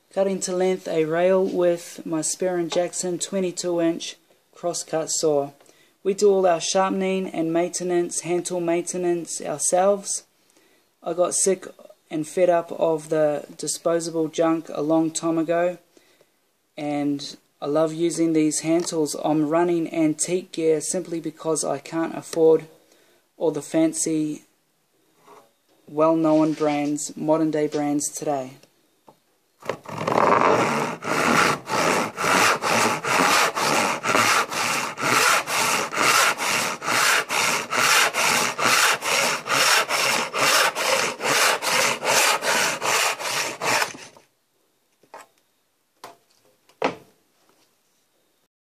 Cutting to length a rail with my Spear & Jackson 22-inch crosscut saw. We do all our sharpening and maintenance, hand tool maintenance ourselves. I got sick and fed up of the disposable junk a long time ago, and I love using these hand tools. I'm running antique gear simply because I can't afford all the fancy well-known brands, modern day brands today.